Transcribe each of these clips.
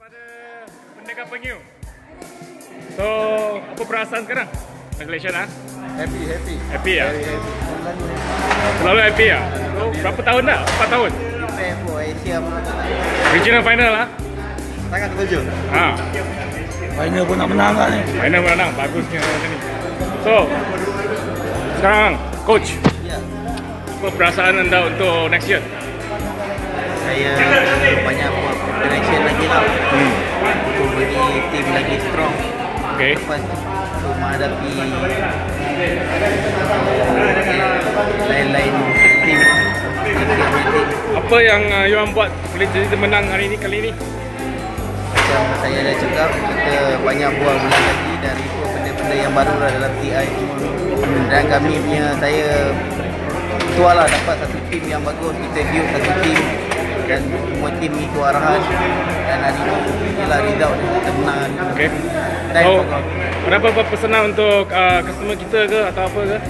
kepada Merdeka Penyu. So, apa perasaan sekarang? Congratulations ah. Happy ya? Happy ya? Very happy. Selalu happy ya? So, berapa tahun dah? 4 tahun? Prepare for Asia pun. Regional final lah. Sangat terkejut. Final pun nak menang kan ni. Final menang, bagusnya macam ni. So, sekarang coach, Ya. apa perasaan anda untuk next year? Saya banyak buat preparation lagi lah. Untuk beri tim lagi strong. Okay. Lepas untuk menghadapi lain-lain tim. Apa yang Yuan buat boleh jadi menang hari ini, kali ini? Macam saya dah cakap, kita banyak buat bulan lagi dan ikut benda-benda yang baru lah dalam TI semua. Dan kami punya, saya tuan lah dapat satu tim yang bagus, kita build satu tim dan semua tim ikut arahan dan hari ini inilah result kita menang. Okay. Dan So, kenapa berpesanan untuk customer kita ke atau apa ke?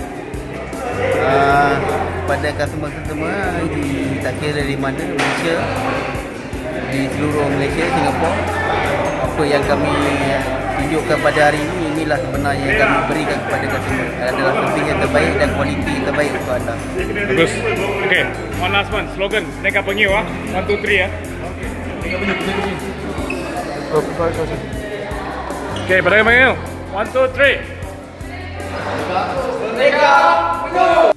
pada customer-customer tak kira dari mana, Malaysia, di seluruh Malaysia, Singapura, apa yang kami tunjukkan pada hari ini, inilah sebenarnya yang kami berikan kepada customer adalah service yang terbaik dan kualiti yang terbaik untuk anda. Bagus. Okay, one last one, slogan Merdeka Penyu ah. 1, 2, 3 ah. Okay, Merdeka Penyu. 1, 2, 3. Merdeka Penyu!